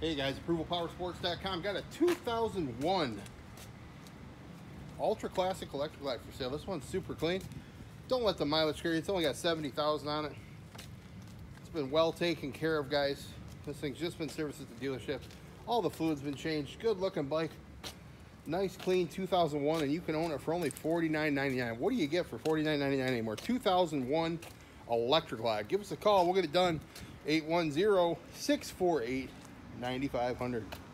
Hey guys, ApprovalPowersports.com got a 2001 Ultra Classic Electra Glide for sale. This one's super clean. Don't let the mileage scare you. It's only got 70,000 on it. It's been well taken care of, guys. This thing's just been serviced at the dealership. All the fluid's been changed. Good looking bike. Nice, clean 2001, and you can own it for only $49.99. What do you get for $49.99 anymore? 2001 Electra Glide. Give us a call. We'll get it done. 810-648-9500.